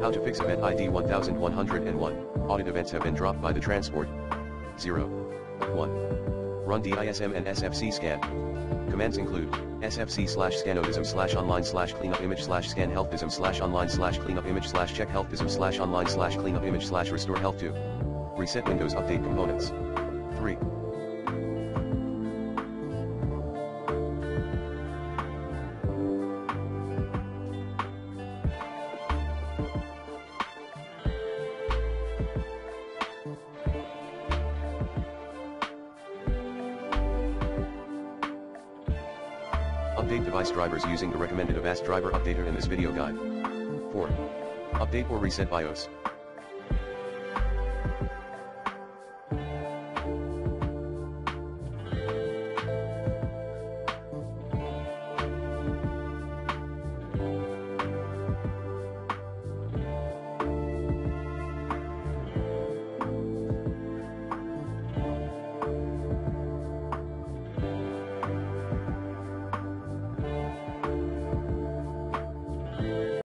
How to fix event ID 1101. Audit events have been dropped by the transport. 0. 1. Run DISM and SFC scan. Commands include sfc/scan autism/online/cleanup image/scan healthism/online/cleanup image/check healthism/online/cleanup image/restore health 2. Reset Windows update components. 3. Update device drivers using the recommended Avast driver updater in this video guide. 4. Update or reset BIOS.